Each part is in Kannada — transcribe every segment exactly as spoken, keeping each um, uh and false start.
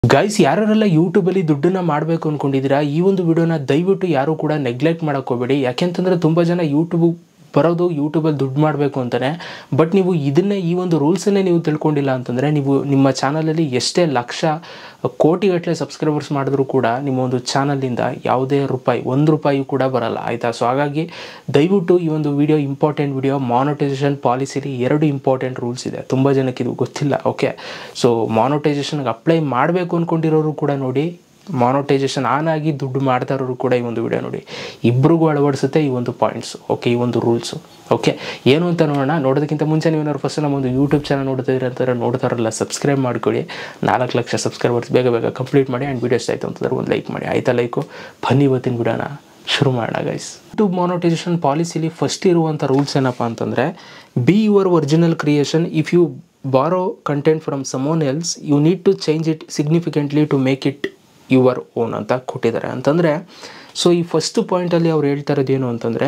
ಗೈಸ್ ಯಾರೆಲ್ಲ ಯೂಟ್ಯೂಬಲ್ಲಿ ದುಡ್ಡನ್ನ ಮಾಡಬೇಕು ಅಂದ್ಕೊಂಡಿದ್ದೀರಾ ಈ ಒಂದು ವಿಡಿಯೋನ ದಯವಿಟ್ಟು ಯಾರು ಕೂಡ ನೆಗ್ಲೆಕ್ಟ್ ಮಾಡೋಕೆ ಹೋಗಬೇಡಿ. ಯಾಕೆಂತಂದರೆ ತುಂಬ ಜನ ಯೂಟ್ಯೂಬ್ ಬರೋದು ಯೂಟ್ಯೂಬಲ್ಲಿ ದುಡ್ಡು ಮಾಡಬೇಕು ಅಂತಾನೆ. ಬಟ್ ನೀವು ಇದನ್ನೇ ಈ ಒಂದು ರೂಲ್ಸನ್ನೇ ನೀವು ತಿಳ್ಕೊಂಡಿಲ್ಲ ಅಂತಂದರೆ ನೀವು ನಿಮ್ಮ ಚಾನಲಲ್ಲಿ ಎಷ್ಟೇ ಲಕ್ಷ ಕೋಟಿಗಟ್ಟಲೆ ಸಬ್ಸ್ಕ್ರೈಬರ್ಸ್ ಮಾಡಿದ್ರೂ ಕೂಡ ನಿಮ್ಮ ಒಂದು ಚಾನಲಿಂದ ಯಾವುದೇ ರೂಪಾಯಿ ಒಂದು ರೂಪಾಯಿ ಕೂಡ ಬರಲ್ಲ, ಆಯಿತಾ. ಸೊ ಹಾಗಾಗಿ ದಯವಿಟ್ಟು ಈ ಒಂದು ವಿಡಿಯೋ ಇಂಪಾರ್ಟೆಂಟ್ ವಿಡಿಯೋ. ಮಾನಿಟೈಸೇಷನ್ ಪಾಲಿಸಿಲಿ ಎರಡು ಇಂಪಾರ್ಟೆಂಟ್ ರೂಲ್ಸ್ ಇದೆ, ತುಂಬ ಜನಕ್ಕೆ ಇದು ಗೊತ್ತಿಲ್ಲ. ಓಕೆ, ಸೊ ಮಾನಿಟೈಸೇಷನ್ಗೆ ಅಪ್ಲೈ ಮಾಡಬೇಕು ಅಂದ್ಕೊಂಡಿರೋರು ಕೂಡ ನೋಡಿ, ಮಾನಿಟೈಸೇಷನ್ ಆನ್ ಆಗಿ ದುಡ್ಡು ಮಾಡ್ತಾ ಇರೋರು ಕೂಡ ಈ ಒಂದು ವಿಡಿಯೋ ನೋಡಿ, ಇಬ್ಬರಿಗೂ ಅಳವಡಿಸುತ್ತೆ ಈ ಒಂದು ಪಾಯಿಂಟ್ಸ್. ಓಕೆ, ಈ ಒಂದು ರೂಲ್ಸು. ಓಕೆ, ಏನು ಅಂತ ನೋಡೋಣ. ನೋಡೋದಕ್ಕಿಂತ ಮುಂಚೆ ನೀವೇನಾದ್ರು ಫಸ್ಟ್ ನಮ್ಮ ಒಂದು ಯೂಟ್ಯೂಬ್ ಚಾನಲ್ ನೋಡ್ತಿದ್ರೆ ಅಂತಾರೆ ನೋಡ್ತಾರಲ್ಲ, ಸಬ್ಸ್ಕ್ರೈಬ್ ಮಾಡ್ಕೊಳ್ಳಿ. ನಾಲ್ಕು ಲಕ್ಷ ಸಬ್ಸ್ಕ್ರೈಬರ್ಸ್ ಬೇಗ ಬೇಗ ಕಂಪ್ಲೀಟ್ ಮಾಡಿ. ಆ್ಯಂಡ್ ವೀಡಿಯೋಸ್ ಆಯಿತು ಅಂತಂದ್ರೆ ಒಂದು ಲೈಕ್ ಮಾಡಿ, ಆಯಿತಾ. ಲೈಕು ಬನ್ನಿ ಇವತ್ತಿನ ವಿಡಿಯೋನ ಶುರು ಮಾಡೋಣ ಗೈಸ್. ಯೂಟ್ಯೂಬ್ ಮಾನಿಟೈಸೇಷನ್ ಪಾಲಿಸಿಲಿ ಫಸ್ಟ್ ಇರುವಂಥ ರೂಲ್ಸ್ ಏನಪ್ಪ ಅಂತಂದರೆ, be your original creation. If you borrow content from someone else you need to change it significantly to make it your own ಅಂತ ಕೊಟ್ಟಿದ್ದಾರೆ. ಅಂತಂದರೆ ಸೊ ಈ ಫಸ್ಟ್ ಪಾಯಿಂಟಲ್ಲಿ ಅವ್ರು ಹೇಳ್ತಾ ಇರೋದು ಏನು ಅಂತಂದರೆ,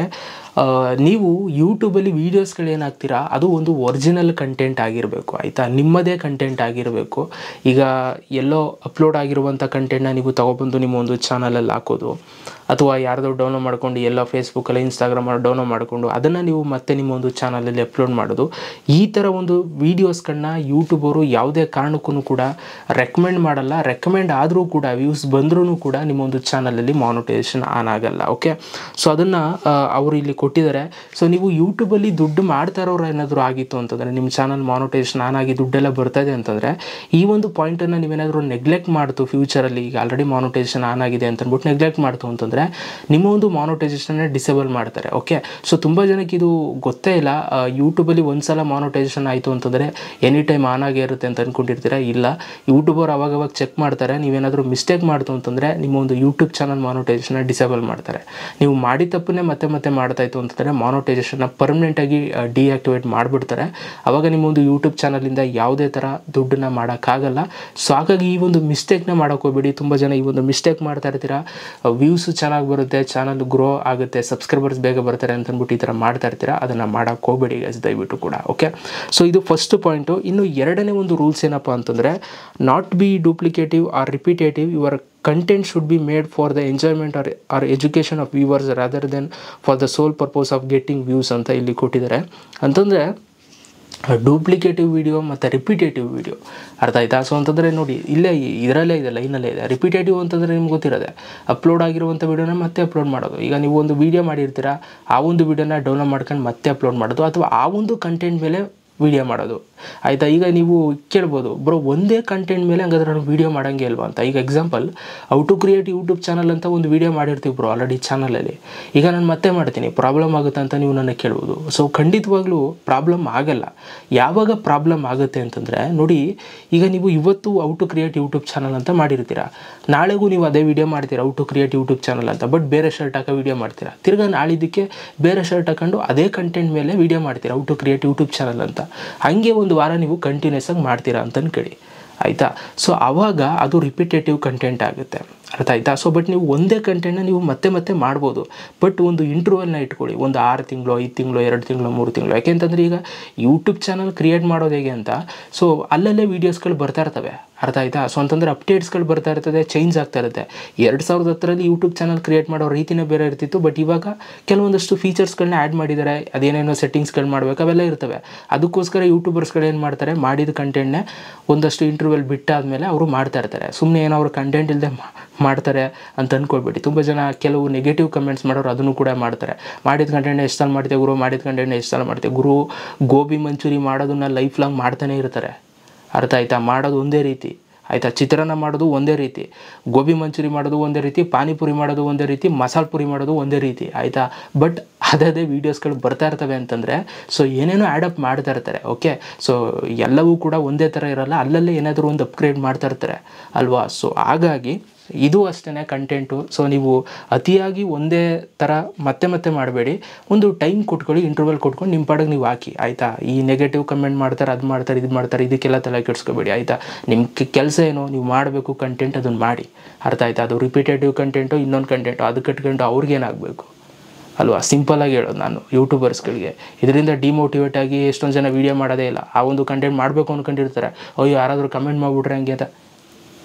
ನೀವು ಯೂಟ್ಯೂಬಲ್ಲಿ ವೀಡಿಯೋಸ್ಗಳೇನಾಗ್ತೀರಾ ಅದು ಒಂದು ಒರಿಜಿನಲ್ ಕಂಟೆಂಟ್ ಆಗಿರಬೇಕು, ಆಯಿತಾ. ನಿಮ್ಮದೇ ಕಂಟೆಂಟ್ ಆಗಿರಬೇಕು. ಈಗ ಎಲ್ಲೋ ಅಪ್ಲೋಡ್ ಆಗಿರುವಂಥ ಕಂಟೆಂಟ್ನ ನೀವು ತೊಗೊಬಂದು ನಿಮ್ಮ ಒಂದು ಚಾನಲಲ್ಲಿ ಹಾಕೋದು, ಅಥವಾ ಯಾರ್ದೋ ಡೌನ್ಲೋಡ್ ಮಾಡ್ಕೊಂಡು ಎಲ್ಲ ಫೇಸ್ಬುಕ್ಕಲ್ಲಿ ಇನ್ಸ್ಟಾಗ್ರಾಮಲ್ಲಿ ಡೌನ್ಲೋಡ್ ಮಾಡಿಕೊಂಡು ಅದನ್ನು ನೀವು ಮತ್ತೆ ನಿಮ್ಮ ಒಂದು ಚಾನಲಲ್ಲಿ ಅಪ್ಲೋಡ್ ಮಾಡೋದು, ಈ ಥರ ಒಂದು ವೀಡಿಯೋಸ್ಗಳನ್ನ ಯೂಟ್ಯೂಬರು ಯಾವುದೇ ಕಾರಣಕ್ಕೂ ಕೂಡ ರೆಕಮೆಂಡ್ ಮಾಡಲ್ಲ. ರೆಕಮೆಂಡ್ ಆದರೂ ಕೂಡ ವ್ಯೂಸ್ ಬಂದ್ರೂ ಕೂಡ ನಿಮ್ಮ ಒಂದು ಚಾನಲಲ್ಲಿ ಮಾನಿಟೈಸೇಷನ್ ಆನ್ ಆಗಲ್ಲ. ಓಕೆ, ಸೊ ಅದನ್ನು ಅವರು ಇಲ್ಲಿ ಕೊಟ್ಟಿದ್ದಾರೆ. ಸೊ ನೀವು ಯೂಟ್ಯೂಬಲ್ಲಿ ದುಡ್ಡು ಮಾಡ್ತಾ ಇರೋರು ಏನಾದರೂ ಆಗಿತ್ತು ಅಂತಂದರೆ, ನಿಮ್ಮ ಚಾನಲ್ ಮಾನಿಟೈಸೇಷನ್ ಆನ್ ಆಗಿ ದುಡ್ಡೆಲ್ಲ ಬರ್ತಾಯಿದೆ ಅಂತಂದರೆ, ಈ ಒಂದು ಪಾಯಿಂಟನ್ನು ನೀವೇನಾದರೂ ನೆಗ್ಲೆಕ್ಟ್ ಮಾಡ್ತು ಫ್ಯೂಚರಲ್ಲಿ, ಈಗ ಆಲ್ರೆಡಿ ಮಾನಿಟೈಸೇಷನ್ ಆನ್ ಆಗಿದೆ ಅಂತ ಅಂದ್ಬಿಟ್ಟು ನೆಗ್ಲೆಕ್ಟ್ ಮಾಡ್ತು ಅಂತಂದರೆ ನಿಮ್ಮ ಒಂದು ಮಾನಿಟೈಸೇಷನ್ನ ಡಿಸೇಬಲ್ ಮಾಡ್ತಾರೆ. ಓಕೆ, ಸೊ ತುಂಬ ಜನಕ್ಕೆ ಇದು ಗೊತ್ತೇ ಇಲ್ಲ. ಯೂಟ್ಯೂಬಲ್ಲಿ ಒಂದು ಸಲ ಮಾನಿಟೈಸೇಷನ್ ಆಯಿತು ಅಂತಂದರೆ ಎನಿ ಟೈಮ್ ಆನ್ ಆಗೇ ಇರುತ್ತೆ ಅಂತ ಅಂದ್ಕೊಂಡಿರ್ತೀರ. ಇಲ್ಲ, ಯೂಟ್ಯೂಬರ್ ಅವಾಗವಾಗ ಚೆಕ್ ಮಾಡ್ತಾರೆ. ನೀವೇನಾದರೂ ಮಿಸ್ಟೇಕ್ ಮಾಡ್ತು ಅಂತಂದರೆ ನಿಮ್ಮ ಒಂದು ಯೂಟ್ಯೂಬ್ ಚಾನಲ್ ಮಾನಿಟೈಸೇಷನ್ನ ಡಿಸೇಬಲ್ ಮಾಡ್ತಾರೆ. ನೀವು ಮಾಡಿದ ತಪ್ಪನ್ನೇ ಮತ್ತೆ ಮತ್ತೆ ಮಾಡ್ತಾಯಿತ್ತು ಅಂತಂದರೆ ಮಾನಿಟೈಸೇಷನ್ನ ಪರ್ಮನೆಂಟಾಗಿ ಡಿಆಕ್ಟಿವೇಟ್ ಮಾಡಿಬಿಡ್ತಾರೆ. ಆವಾಗ ನಿಮ್ಮ ಒಂದು ಯೂಟ್ಯೂಬ್ ಚಾನಲಿಂದ ಯಾವುದೇ ಥರ ದುಡ್ಡನ್ನ ಮಾಡೋಕ್ಕಾಗಲ್ಲ. ಸೊ ಹಾಗಾಗಿ ಈ ಒಂದು ಮಿಸ್ಟೇಕ್ನ ಮಾಡೋಕ್ಕೆ ಹೋಗ್ಬೇಡಿ. ತುಂಬ ಜನ ಈ ಒಂದು ಮಿಸ್ಟೇಕ್ ಮಾಡ್ತಾ ಇರ್ತೀರ, ವ್ಯೂಸು ಚೆನ್ನಾಗಿ ಬರುತ್ತೆ, ಚಾನಲ್ ಗ್ರೋ ಆಗುತ್ತೆ, ಸಬ್ಸ್ಕ್ರೈಬರ್ಸ್ ಬೇಗ ಬರ್ತಾರೆ ಅಂತ ಅಂದ್ಬಿಟ್ಟು ಈ ಥರ ಮಾಡ್ತಾ ಇರ್ತೀರಾ. ಅದನ್ನು ಮಾಡೋಕ್ಕೆ ಹೋಗಬೇಡಿ ಗೈಸ್, ದಯವಿಟ್ಟು ಕೂಡ. ಓಕೆ, ಸೊ ಇದು ಫಸ್ಟ್ ಪಾಯಿಂಟು. ಇನ್ನು ಎರಡನೇ ಒಂದು ರೂಲ್ಸ್ ಏನಪ್ಪ ಅಂತಂದರೆ, not be duplicative or repetitive. Your content should be made for the enjoyment or, or education of viewers rather than for the sole purpose of getting views ಅಂತ ಇಲ್ಲಿ ಕೊಟ್ಟಿದ್ದಾರೆ. ಅಂತಂದರೆ ಡೂಪ್ಲಿಕೇಟಿವ್ ವಿಡಿಯೋ ಮತ್ತು ರಿಪಿಟೇಟಿವ್ ವಿಡಿಯೋ, ಅರ್ಥ ಆಯ್ತಾ. ಸೊ ಅಂತಂದರೆ ನೋಡಿ, ಇಲ್ಲೇ ಇದರಲ್ಲೇ ಇದೆ, ಲೈನಲ್ಲೇ ಇದೆ. ರಿಪಿಟೇಟಿವ್ ಅಂತಂದರೆ ನಿಮ್ಗೆ ಗೊತ್ತಿರೋದೆ, ಅಪ್ಲೋಡ್ ಆಗಿರುವಂಥ ವೀಡಿಯೋನ ಮತ್ತೆ ಅಪ್ಲೋಡ್ ಮಾಡೋದು. ಈಗ ನೀವು ಒಂದು ವೀಡಿಯೋ ಮಾಡಿರ್ತೀರ, ಆ ಒಂದು ವೀಡಿಯೋನ ಡೌನ್ಲೋಡ್ ಮಾಡ್ಕೊಂಡು ಮತ್ತೆ ಅಪ್ಲೋಡ್ ಮಾಡೋದು, ಅಥವಾ ಆ ಒಂದು ಕಂಟೆಂಟ್ ಮೇಲೆ ವೀಡಿಯೋ ಮಾಡೋದು, ಆಯಿತಾ. ಈಗ ನೀವು ಕೇಳ್ಬೋದು, ಬ್ರೋ ಒಂದೇ ಕಂಟೆಂಟ್ ಮೇಲೆ ಹಂಗಾದ್ರೆ ನಾನು ವೀಡಿಯೋ ಮಾಡೋಂಗೆ ಅಲ್ವಾ ಅಂತ. ಈಗ example, how to create YouTube channel ಅಂತ ಒಂದು ವೀಡಿಯೋ ಮಾಡಿರ್ತೀವಿ ಬ್ರೋ ಆಲ್ರೆಡಿ ಚಾನಲಲ್ಲಿ. ಈಗ ನಾನು ಮತ್ತೆ ಮಾಡ್ತೀನಿ, ಪ್ರಾಬ್ಲಮ್ ಆಗುತ್ತೆ ಅಂತ ನೀವು ನನಗೆ ಕೇಳ್ಬೋದು. ಸೊ ಖಂಡಿತವಾಗ್ಲೂ ಪ್ರಾಬ್ಲಮ್ ಆಗಲ್ಲ. ಯಾವಾಗ ಪ್ರಾಬ್ಲಮ್ ಆಗುತ್ತೆ ಅಂತಂದರೆ ನೋಡಿ, ಈಗ ನೀವು ಇವತ್ತು how to create YouTube channel ಅಂತ ಮಾಡಿರ್ತೀರಾ, ನಾಳೆಗೂ ನೀವು ಅದೇ ವೀಡಿಯೋ ಮಾಡ್ತೀರಾ how to create YouTube channel ಅಂತ, ಬಟ್ ಬೇರೆ ಶರ್ಟ್ ಹಾಕೋ ವೀಡಿಯೋ ಮಾಡ್ತೀರಾ. ತಿರ್ಗಾ ನಾಳಿದ್ದಕ್ಕೆ ಬೇರೆ ಶರ್ಟ್ ಹಾಕೊಂಡು ಅದೇ ಕಂಟೆಂಟ್ ಮೇಲೆ ವೀಡಿಯೋ ಮಾಡ್ತೀರಾ how to create YouTube channel ಅಂತ. ಹಂಗೆ ಒಂದು ವಾರ ನೀವು ಕಂಟಿನ್ಯೂಸ್ ಆಗಿ ಮಾಡ್ತೀರಾ ಅಂತ ಅನ್ಕೊಳ್ಳಿ, ಆಯಿತಾ. ಸೊ ಆವಾಗ ಅದು ರಿಪಿಟೇಟಿವ್ ಕಂಟೆಂಟ್ ಆಗುತ್ತೆ, ಅರ್ಥ ಆಯ್ತಾ. ಸೊ ಬಟ್ ನೀವು ಒಂದೇ ಕಂಟೆಂಟ್ನ ನೀವು ಮತ್ತೆ ಮತ್ತೆ ಮಾಡ್ಬೋದು, ಬಟ್ ಒಂದು ಇಂಟರ್ವಲ್ನ ಇಟ್ಕೊಳ್ಳಿ. ಒಂದು ಆರು ತಿಂಗಳು, ಐದು ತಿಂಗಳು, ಎರಡು ತಿಂಗಳು, ಮೂರು ತಿಂಗಳು. ಯಾಕೆಂತಂದರೆ ಈಗ ಯೂಟ್ಯೂಬ್ ಚಾನಲ್ ಕ್ರಿಯೇಟ್ ಮಾಡೋದು ಹೇಗೆ ಅಂತ, ಸೊ ಅಲ್ಲಲ್ಲೇ ವೀಡಿಯೋಸ್ಗಳು ಬರ್ತಾ ಇರ್ತವೆ, ಅರ್ಥ ಆಯ್ತಾ. ಸೊ ಅಂತಂದರೆ ಅಪ್ಡೇಟ್ಸ್ಗಳು ಬರ್ತಾ ಇರ್ತದೆ, ಚೇಂಜ್ ಆಗ್ತಾ ಇರುತ್ತೆ. ಎರಡು ಸಾವಿರದ ಹತ್ತರಲ್ಲಿ ಯೂಟ್ಯೂಬ್ ಚಾನಲ್ ಕ್ರಿಯೇಟ್ ಮಾಡೋ ರೀತಿನೇ ಬೇರೆ ಇರ್ತಿತ್ತು, ಬಟ್ ಇವಾಗ ಕೆಲವೊಂದಷ್ಟು ಫೀಚರ್ಸ್ಗಳನ್ನ ಆ್ಯಡ್ ಮಾಡಿದ್ದಾರೆ. ಅದೇನೇನೋ ಸೆಟ್ಟಿಂಗ್ಸ್ಗಳು ಮಾಡಬೇಕು, ಅವೆಲ್ಲ ಇರ್ತವೆ. ಅದಕ್ಕೋಸ್ಕರ ಯೂಟ್ಯೂಬರ್ಸ್ಗಳು ಏನು ಮಾಡ್ತಾರೆ, ಮಾಡಿದ ಕಂಟೆಂಟ್ನೇ ಒಂದಷ್ಟು ಇಂಟರ್ವ್ಯೂಲ್ ಬಿಟ್ಟಾದಮೇಲೆ ಅವರು ಮಾಡ್ತಾ ಇರ್ತಾರೆ. ಸುಮ್ಮನೆ ಏನೋ ಅವ್ರು ಕಂಟೆಂಟ್ ಇಲ್ಲದೆ ಮಾಡ್ತಾರೆ ಅಂತ ಅಂದ್ಕೊಳ್ಬೇಡಿ. ತುಂಬ ಜನ ಕೆಲವು ನೆಗೆಟಿವ್ ಕಮೆಂಟ್ಸ್ ಮಾಡೋರು ಅದನ್ನು ಕೂಡ ಮಾಡ್ತಾರೆ. ಮಾಡಿದ ಕಂಟೆಂಟ್ನ ಎಷ್ಟು ಸಲ ಮಾಡ್ತೇವೆ ಗುರು, ಮಾಡಿದ ಕಂಟೆಂಟ್ನ ಎಷ್ಟು ಸಲ ಮಾಡ್ತೇವೆ ಗುರು. ಗೋಬಿ ಮಂಚೂರಿ ಮಾಡೋದನ್ನ ಲೈಫ್ ಲಾಂಗ್ ಮಾಡ್ತಾನೆ ಇರ್ತಾರೆ, ಅರ್ಥ ಆಯ್ತಾ. ಮಾಡೋದು ಒಂದೇ ರೀತಿ, ಆಯಿತಾ. ಚಿತ್ರಾನ್ನ ಮಾಡೋದು ಒಂದೇ ರೀತಿ, ಗೋಬಿ ಮಂಚೂರಿ ಮಾಡೋದು ಒಂದೇ ರೀತಿ, ಪಾನಿಪುರಿ ಮಾಡೋದು ಒಂದೇ ರೀತಿ, ಮಸಾಲೆ ಪುರಿ ಮಾಡೋದು ಒಂದೇ ರೀತಿ, ಆಯಿತಾ. ಬಟ್ ಅದೇ ವೀಡಿಯೋಸ್ಗಳು ಬರ್ತಾ ಇರ್ತವೆ ಅಂತಂದರೆ ಸೊ ಏನೇನೋ ಆ್ಯಡಪ್ ಮಾಡ್ತಾ ಇರ್ತಾರೆ. ಓಕೆ, ಸೊ ಎಲ್ಲವೂ ಕೂಡ ಒಂದೇ ಥರ ಇರೋಲ್ಲ, ಅಲ್ಲಲ್ಲೇ ಏನಾದರೂ ಒಂದು ಅಪ್ಗ್ರೇಡ್ ಮಾಡ್ತಾ ಇರ್ತಾರೆ ಅಲ್ವಾ. ಸೊ ಹಾಗಾಗಿ ಇದು ಅಷ್ಟೇ ಕಂಟೆಂಟು. ಸೊ ನೀವು ಅತಿಯಾಗಿ ಒಂದೇ ಥರ ಮತ್ತೆ ಮತ್ತೆ ಮಾಡಬೇಡಿ, ಒಂದು ಟೈಮ್ ಕೊಟ್ಕೊಳ್ಳಿ, ಇಂಟರ್ವಲ್ ಕೊಟ್ಕೊಂಡು ನಿಮ್ಮ ಪಾಡಿಗೆ ನೀವು ಹಾಕಿ, ಆಯಿತಾ. ಈ ನೆಗೆಟಿವ್ ಕಮೆಂಟ್ ಮಾಡ್ತಾರೆ, ಅದು ಮಾಡ್ತಾರೆ, ಇದು ಮಾಡ್ತಾರೆ, ಇದಕ್ಕೆಲ್ಲ ತಲೆ ಕೆಡಿಸ್ಕೋಬೇಡಿ, ಆಯಿತಾ. ನಿಮ್ಮ ಕೆಲಸ ಏನು, ನೀವು ಮಾಡಬೇಕು ಕಂಟೆಂಟ್, ಅದನ್ನು ಮಾಡಿ, ಅರ್ಥ ಆಯ್ತಾ. ಅದು ರಿಪಿಟೇಟಿವ್ ಕಂಟೆಂಟು, ಇನ್ನೊಂದು ಕಂಟೆಂಟು, ಅದು ಕಟ್ಕೊಂಡು ಅವ್ರಿಗೇನಾಗಬೇಕು ಅಲ್ವಾ. ಸಿಂಪಲಾಗಿ ಹೇಳೋದು ನಾನು ಯೂಟ್ಯೂಬರ್ಸ್ಗಳಿಗೆ, ಇದರಿಂದ ಡಿಮೋಟಿವೇಟ್ ಆಗಿ ಎಷ್ಟೊಂದು ಜನ ವೀಡಿಯೋ ಮಾಡೋದೇ ಇಲ್ಲ. ಆ ಒಂದು ಕಂಟೆಂಟ್ ಮಾಡಬೇಕು ಅಂದ್ಕೊಂಡಿರ್ತಾರೆ, ಅಯ್ಯೋ ಯಾರಾದರೂ ಕಮೆಂಟ್ ಮಾಡಿಬಿಟ್ರೆ ಹಂಗೆ ಅಂತ.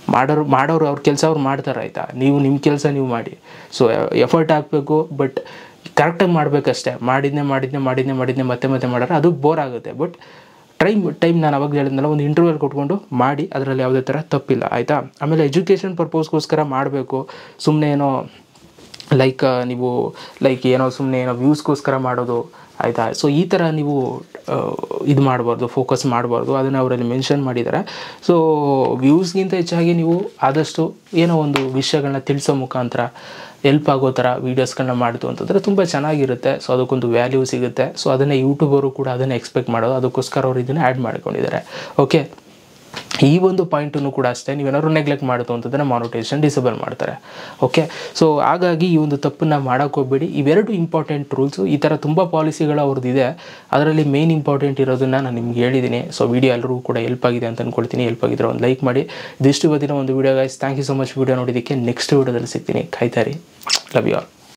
ಮಾಡೋರು ಮಾಡೋರು ಅವ್ರ ಕೆಲಸ ಅವ್ರು ಮಾಡ್ತಾರೆ ಆಯಿತಾ. ನೀವು ನಿಮ್ಮ ಕೆಲಸ ನೀವು ಮಾಡಿ. ಸೊ ಎಫರ್ಟ್ ಹಾಕಬೇಕು, ಬಟ್ ಕರೆಕ್ಟಾಗಿ ಮಾಡಬೇಕಷ್ಟೇ. ಮಾಡಿದ್ನೇ ಮಾಡಿದ್ನೇ ಮಾಡಿದ್ನೇ ಮಾಡಿದ್ನೇ ಮತ್ತೆ ಮತ್ತೆ ಮಾಡಿದ್ರೆ ಅದು ಬೋರ್ ಆಗುತ್ತೆ. ಬಟ್ ಟೈಮ್ ಟೈಮ್ ನಾನು ಅವಾಗ ಹೇಳಿದ್ನಲ್ಲ, ಒಂದು ಇಂಟರ್ವಲ್ ಕೊಟ್ಕೊಂಡು ಮಾಡಿ, ಅದರಲ್ಲಿ ಯಾವುದೇ ಥರ ತಪ್ಪಿಲ್ಲ ಆಯಿತಾ. ಆಮೇಲೆ ಎಜುಕೇಷನ್ ಪರ್ಪೋಸ್ಗೋಸ್ಕರ ಮಾಡಬೇಕು, ಸುಮ್ಮನೆ ಏನೋ ಲೈಕ್ ನೀವು ಲೈಕ್ ಏನೋ ಸುಮ್ಮನೆ ಏನೋ ವ್ಯೂಸ್ಗೋಸ್ಕರ ಮಾಡೋದು ಆಯಿತಾ. ಸೊ ಈ ಥರ ನೀವು ಇದು ಮಾಡಬಾರ್ದು, ಫೋಕಸ್ ಮಾಡಬಾರ್ದು. ಅದನ್ನು ಅವರಲ್ಲಿ ಮೆನ್ಷನ್ ಮಾಡಿದ್ದಾರೆ. ಸೊ ವ್ಯೂಸ್ಗಿಂತ ಹೆಚ್ಚಾಗಿ ನೀವು ಆದಷ್ಟು ಏನೋ ಒಂದು ವಿಷಯಗಳನ್ನ ತಿಳಿಸೋ ಮುಖಾಂತರ ಹೆಲ್ಪ್ ಆಗೋ ಥರ ವೀಡಿಯೋಸ್ಗಳನ್ನ ಮಾಡ್ತು ಅಂತಂದರೆ ತುಂಬ ಚೆನ್ನಾಗಿರುತ್ತೆ. ಸೊ ಅದಕ್ಕೊಂದು ವ್ಯಾಲ್ಯೂ ಸಿಗುತ್ತೆ. ಸೊ ಅದನ್ನೇ ಯೂಟ್ಯೂಬರು ಕೂಡ ಅದನ್ನೇ ಎಕ್ಸ್ಪೆಕ್ಟ್ ಮಾಡೋದು, ಅದಕ್ಕೋಸ್ಕರ ಅವರು ಇದನ್ನು ಆ್ಯಡ್ ಮಾಡ್ಕೊಂಡಿದ್ದಾರೆ. ಓಕೆ, ಈ ಒಂದು ಪಾಯಿಂಟನ್ನು ಕೂಡ ಅಷ್ಟೇ, ನೀವೇನಾದ್ರು ನೆಗ್ಲೆಕ್ಟ್ ಮಾಡ್ತು ಅಂತಂದರೆ ಮಾನಿಟೈಸೇಷನ್ ಡಿಸೇಬಲ್ ಮಾಡ್ತಾರೆ. ಓಕೆ, ಸೊ ಹಾಗಾಗಿ ಈ ಒಂದು ತಪ್ಪನ್ನು ಮಾಡೋಕ್ಕೆ ಹೋಗಬೇಡಿ. ಇವೆರಡು ಇಂಪಾರ್ಟೆಂಟ್ ರೂಲ್ಸು. ಈ ಥರ ತುಂಬ ಪಾಲಿಸಿಗಳು ಅವ್ರದ್ದು ಇದೆ, ಅದರಲ್ಲಿ ಮೇನ್ ಇಂಪಾರ್ಟೆಂಟ್ ಇರೋದನ್ನು ನಾನು ನಿಮ್ಗೆ ಹೇಳಿದ್ದೀನಿ. ಸೊ ವಿಡಿಯೋ ಎಲ್ಲರಿಗೂ ಕೂಡ ಹೆಲ್ಪ್ ಆಗಿದೆ ಅಂತ ಅಂದ್ಕೊಳ್ತೀನಿ. ಹೆಲ್ಪ್ ಆಗಿದ್ರೆ ಒಂದು ಲೈಕ್ ಮಾಡಿ. ಇದಿಷ್ಟು ಇವತ್ತಿನ ಒಂದು video guys. Thank you so much video ನೋಡಿದ್ದಕ್ಕೆ. ನೆಕ್ಸ್ಟ್ ವಿಡಿಯೋದಲ್ಲಿ ಸಿಗ್ತೀನಿ, ಕಾಯ್ತಾರಿ. Love you all.